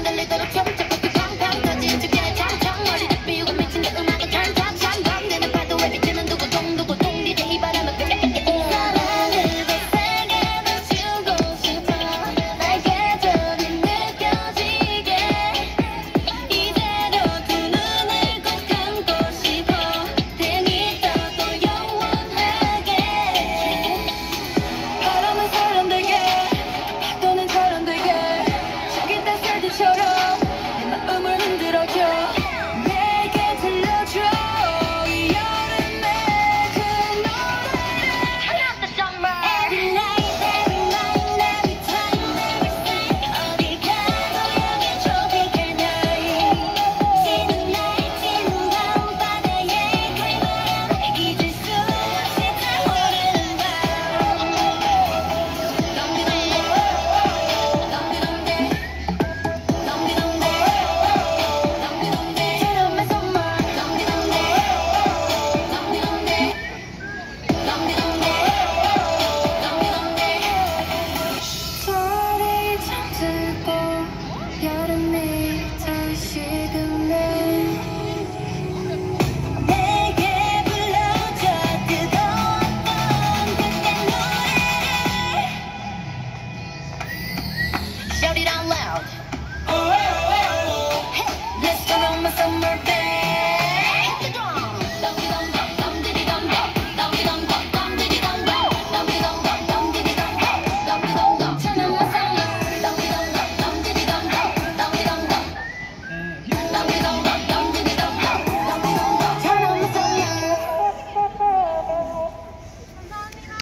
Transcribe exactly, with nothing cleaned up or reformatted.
바람 들리도록 춤춰 팡팡 터진 축제의 장창 머리를 비우고 미친 듯 음악을 탕탕탕 밤 되는 파도에 비치는 두고동 두고동 이제 이 바람을 끄게 사랑을 더 세게 더 주고 싶어 날 계절이 느껴지게 이대로 두 눈을 꼭 감고 싶어 괜히 떠도 영원하게 바람은 사람들게 파도는 사람들게 저기 따스한 처럼